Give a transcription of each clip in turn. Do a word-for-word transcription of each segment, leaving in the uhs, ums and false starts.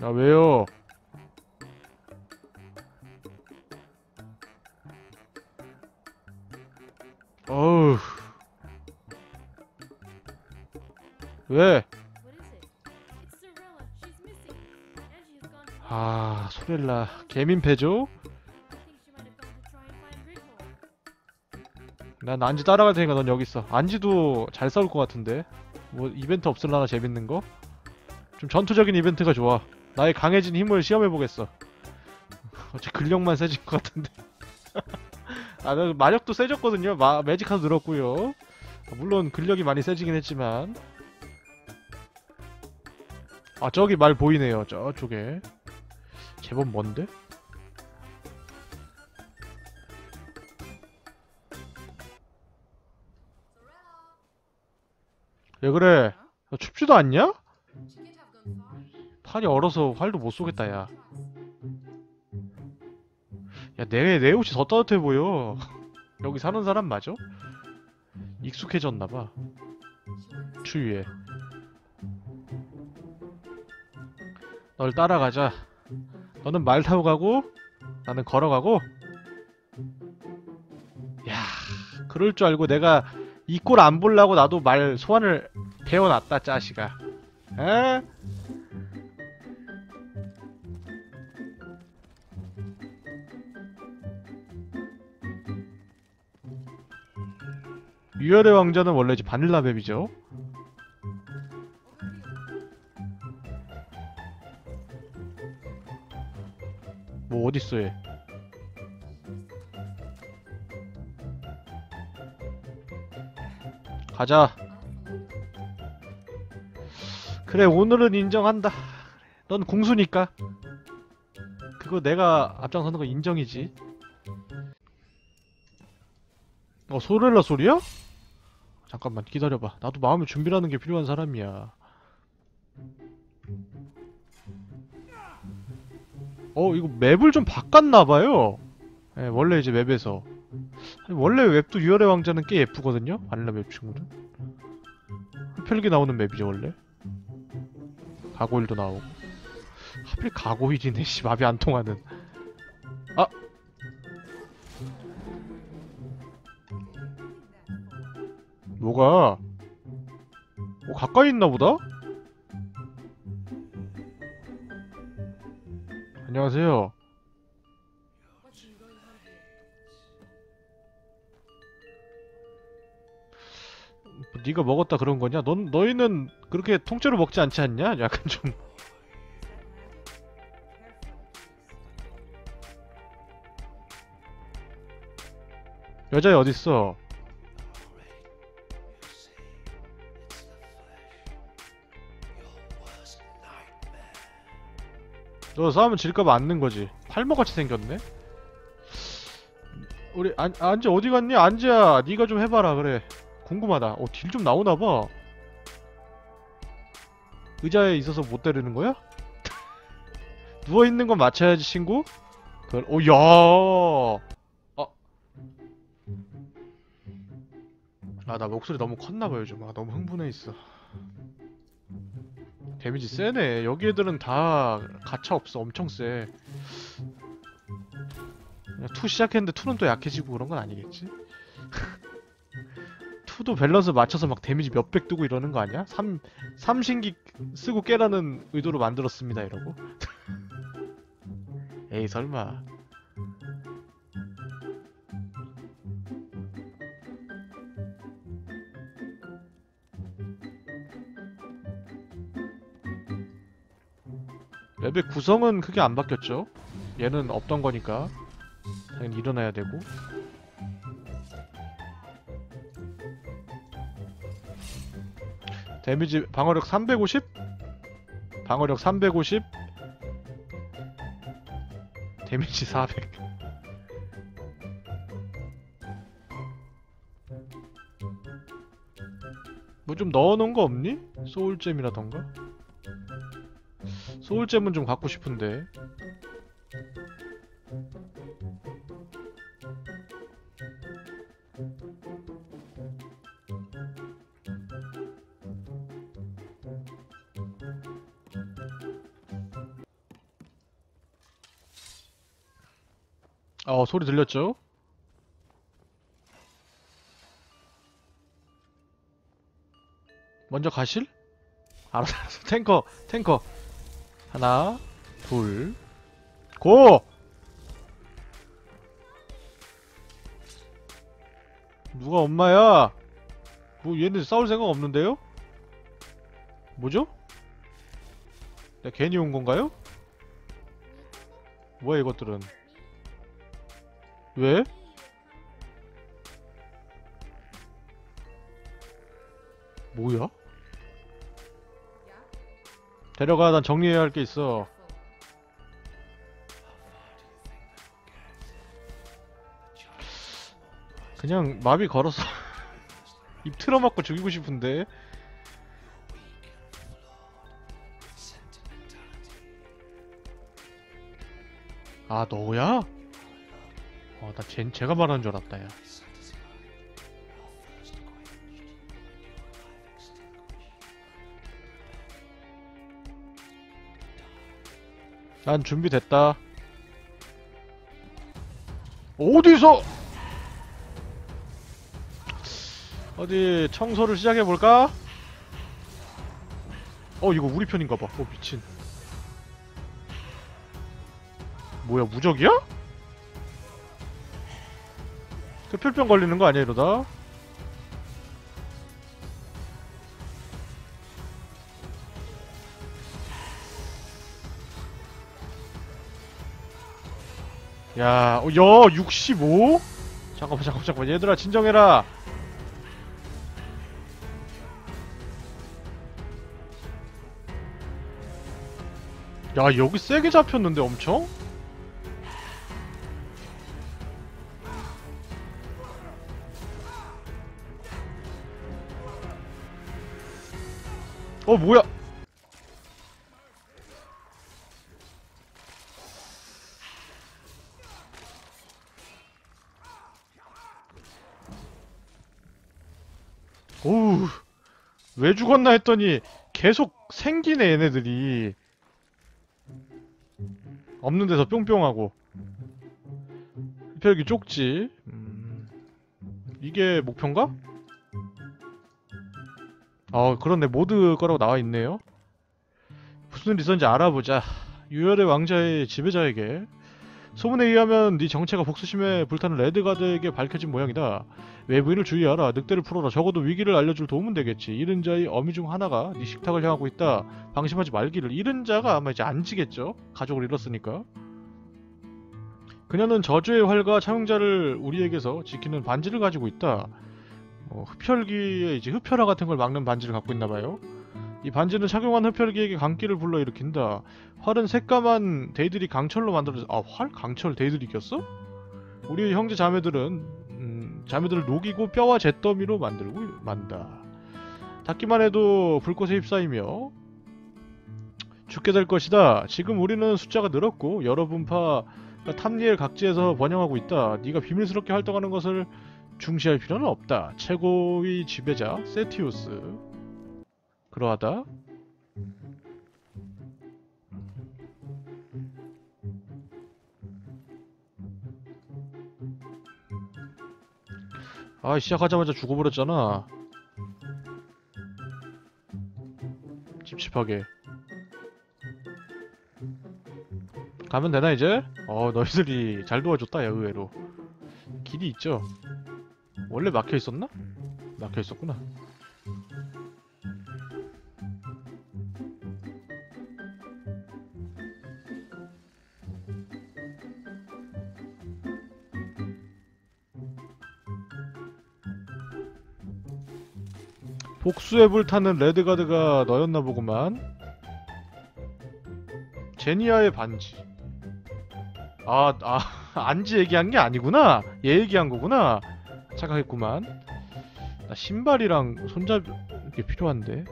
아, 왜요? 어우. 왜? 아, 소렐라 개민폐죠? 난 안지 따라갈 테니까 넌 여기 있어. 안지도 잘 싸울 것 같은데. 뭐 이벤트 없을라나 재밌는 거? 좀 전투적인 이벤트가 좋아. 나의 강해진 힘을 시험해보겠어. 어째 근력만 세진 것 같은데. 아, 나 마력도 세졌거든요. 마, 매직카드 늘었고요. 물론 근력이 많이 세지긴 했지만. 아, 저기 말 보이네요. 저쪽에. 제법 먼데? 왜 그래? 너 춥지도 않냐? 팔이 얼어서 활도 못 쏘겠다, 야. 야, 내, 내 옷이 더 따뜻해 보여. 여기 사는 사람 맞아? 익숙해졌나봐. 추위에. 널 따라가자. 너는 말 타고 가고, 나는 걸어가고. 야, 그럴 줄 알고 내가 이 꼴 안 보려고 나도 말 소환을 배워놨다, 짜식아. 에? 유열의 왕자는 원래 이제 바닐라 맵이죠. 뭐 어딨어 얘. 가자. 그래, 오늘은 인정한다. 넌 궁수니까. 그거 내가 앞장서는 거 인정이지. 어, 소렐라 소리야? 잠깐만 기다려봐. 나도 마음의 준비라는 게 필요한 사람이야. 어, 이거 맵을 좀 바꿨나봐요. 예, 원래 이제 맵에서. 원래 웹도 유열의 왕자는 꽤 예쁘거든요? 바닐라 맵 친구는. 흡혈기 나오는 맵이죠, 원래. 가고일도 나오고. 하필 가고일이네, 씨. 맙이 안 통하는. 아! 뭐가? 어, 가까이 있나 보다? 안녕하세요. 뭐, 네가 먹었다 그런 거냐? 넌, 너희는 그렇게 통째로 먹지 않지 않냐? 약간 좀. 여자애 어딨어? 너 싸우면 질까봐 앉는 거지. 탈모같이 생겼네? 우리, 안, 안지 어디 갔니? 안지야, 네가 좀 해봐라, 그래. 궁금하다. 어, 딜 좀 나오나봐. 의자에 있어서 못 때리는 거야? 누워있는 건 맞춰야지, 친구? 그, 오, 야! 아. 아, 나 목소리 너무 컸나봐, 요즘. 아, 너무 흥분해 있어. 데미지 세네. 여기 애들은 다 가차 없어. 엄청 세. 그냥 투 시작했는데 투는 또 약해지고 그런 건 아니겠지? 투도 밸런스 맞춰서 막 데미지 몇백 뜨고 이러는 거 아니야? 삼, 삼신기 쓰고 깨라는 의도로 만들었습니다 이러고. 에이 설마. 맵의 구성은 크게 안 바뀌었죠? 얘는 없던 거니까 당연히 일어나야 되고. 데미지 방어력 삼백오십? 방어력 삼백오십? 데미지 사백. 뭐 좀 넣어놓은 거 없니? 소울잼이라던가? 소울잼은 좀 갖고 싶은데. 어, 소리 들렸죠? 먼저 가실? 알았어, 알았어. 탱커, 탱커. 하나, 둘, 고! 누가 엄마야? 뭐 얘네 싸울 생각 없는데요? 뭐죠? 내가 괜히 온 건가요? 뭐야 이것들은? 왜? 뭐야? 데려가, 난 정리해야 할 게 있어. 그냥 마비 걸어서 입 틀어맞고 죽이고 싶은데. 아, 너야? 어, 나 쟤, 쟤가 말하는 줄 알았다, 야. 난 준비됐다. 어디서? 어디 청소를 시작해볼까? 어, 이거 우리 편인가봐. 어, 미친. 뭐야, 무적이야? 흡혈병 걸리는 거 아니야, 이러다? 야, 어, 야, 육십오? 잠깐만, 잠깐만, 잠깐만. 얘들아, 진정해라. 야, 여기 세게 잡혔는데, 엄청? 어, 뭐야? 오우, 왜 죽었나 했더니 계속 생기네, 얘네들이. 없는 데서 뿅뿅하고. 흡혈귀 쪽지. 음, 이게 목표인가? 아, 그렇네. 모드 거라고 나와있네요. 무슨 일 있었는지 알아보자. 유열의 왕자의 지배자에게. 소문에 의하면 네 정체가 복수심에 불타는 레드가드에게 밝혀진 모양이다. 외부인을 주의하라. 늑대를 풀어라. 적어도 위기를 알려줄 도움은 되겠지. 잃은 자의 어미 중 하나가 네 식탁을 향하고 있다. 방심하지 말기를. 잃은 자가 아마 이제 안지겠죠? 가족을 잃었으니까. 그녀는 저주의 활과 차용자를 우리에게서 지키는 반지를 가지고 있다. 어, 흡혈귀의 이제 흡혈화 같은 걸 막는 반지를 갖고 있나봐요. 이 반지는 착용한 흡혈귀에게 강기를 불러일으킨다. 활은 새까만 데이들이 강철로 만들어져. 아, 활? 강철 데이들이 꼈어? 우리 형제 자매들은 음, 자매들을 녹이고 뼈와 잿더미로 만들고 만다. 닿기만 해도 불꽃에 휩싸이며 죽게 될 것이다. 지금 우리는 숫자가 늘었고 여러 분파 탐니엘 각지에서 번영하고 있다. 네가 비밀스럽게 활동하는 것을 중시할 필요는 없다. 최고의 지배자 세티우스. 그러하다. 아, 시작하자마자 죽어버렸잖아. 찝찝하게. 가면 되나 이제? 어, 너희들이 잘 도와줬다, 야, 의외로. 길이 있죠? 원래 막혀있었나? 막혀있었구나. 복수의 불타는 레드가드가 너였나 보구만. 제니아의 반지. 아, 아, 안지 얘기한 게 아니구나. 얘 얘기한 거구나. 착각했구만. 나 신발이랑 손잡이 게 필요한데.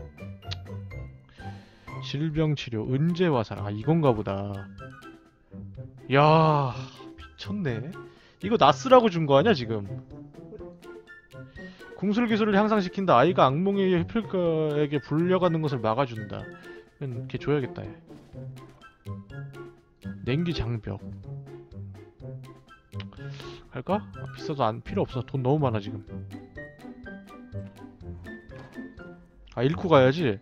질병치료, 은재화살. 아, 이건가 보다. 야, 미쳤네. 이거 나스라고 준 거 아니야, 지금? 궁술 기술을 향상시킨다. 아이가 악몽의 흡혈가에게 불려가는 것을 막아준다. 걔 줘야겠다, 얘. 냉기 장벽. 할까? 아, 비싸도 안 필요 없어. 돈 너무 많아 지금. 아 잃고 가야지.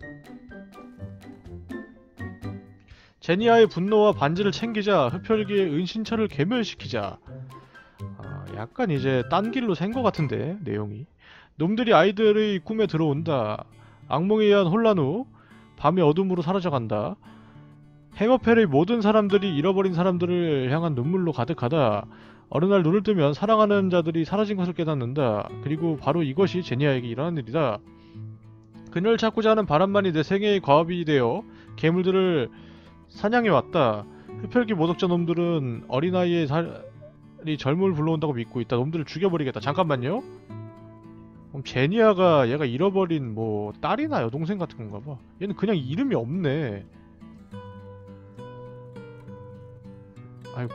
제니아의 분노와 반지를 챙기자 흡혈귀의 은신처를 괴멸시키자. 아, 약간 이제 딴 길로 샌 것 같은데 내용이. 놈들이 아이들의 꿈에 들어온다. 악몽에 의한 혼란 후 밤의 어둠으로 사라져간다. 해머펠의 모든 사람들이 잃어버린 사람들을 향한 눈물로 가득하다. 어느 날 눈을 뜨면 사랑하는 자들이 사라진 것을 깨닫는다. 그리고 바로 이것이 제니아에게 일어난 일이다. 그녀를 찾고자 하는 바람만이 내 생애의 과업이 되어 괴물들을 사냥해왔다. 흡혈귀 모독자 놈들은 어린아이의 살이 젊음을 불러온다고 믿고 있다. 놈들을 죽여버리겠다. 잠깐만요. 그럼 제니아가 얘가 잃어버린 뭐 딸이나 여동생 같은 건가 봐. 얘는 그냥 이름이 없네. 아이고.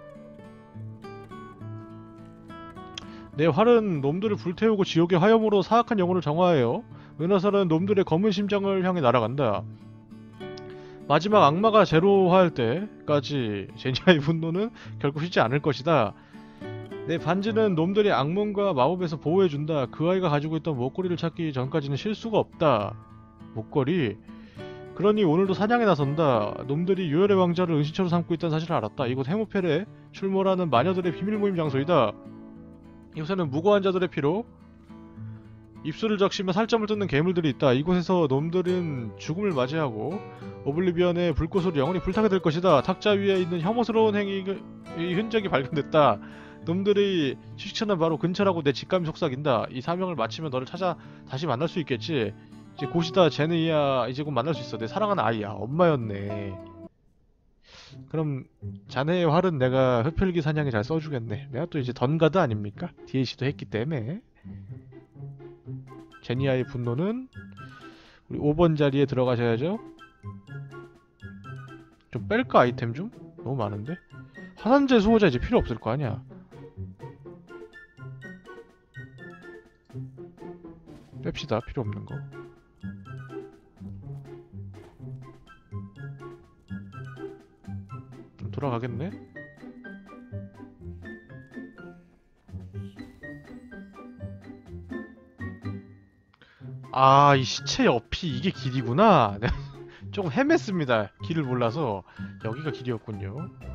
내 활은 놈들을 불태우고 지옥의 화염으로 사악한 영혼을 정화하여 은하살은 놈들의 검은 심장을 향해 날아간다. 마지막 악마가 제로화할 때까지 제니아의 분노는 결코 쉬지 않을 것이다. 내 반지는 놈들의 악몽과 마법에서 보호해준다. 그 아이가 가지고 있던 목걸이를 찾기 전까지는 쉴 수가 없다. 목걸이? 그러니 오늘도 사냥에 나선다. 놈들이 유혈의 왕자를 은신처로 삼고 있다는 사실을 알았다. 이곳 해모펠에 출몰하는 마녀들의 비밀 모임 장소이다. 이곳에는 무고한 자들의 피로 입술을 적시며 살점을 뜯는 괴물들이 있다. 이곳에서 놈들은 죽음을 맞이하고 오블리비언의 불꽃으로 영원히 불타게 될 것이다. 탁자 위에 있는 혐오스러운 행위의 흔적이 발견됐다. 놈들이 휴식처는 바로 근처라고 내 직감이 속삭인다. 이 사명을 마치면 너를 찾아 다시 만날 수 있겠지. 이제 곧이다. 제니야 이제 곧 만날 수 있어. 내 사랑하는 아이야. 엄마였네. 그럼 자네의 활은 내가 흡혈귀 사냥에 잘 써주겠네. 내가 또 이제 던가드 아닙니까? 디엘씨도 했기 때문에. 제니아의 분노는 우리 오 번 자리에 들어가셔야죠. 좀 뺄까 아이템 좀? 너무 많은데? 화산재 수호자 이제 필요 없을 거 아니야. 뺍시다. 필요 없는 거. 좀 돌아가겠네? 아, 이 시체 옆이 이게 길이구나. 조금 헤맸습니다. 길을 몰라서. 여기가 길이었군요.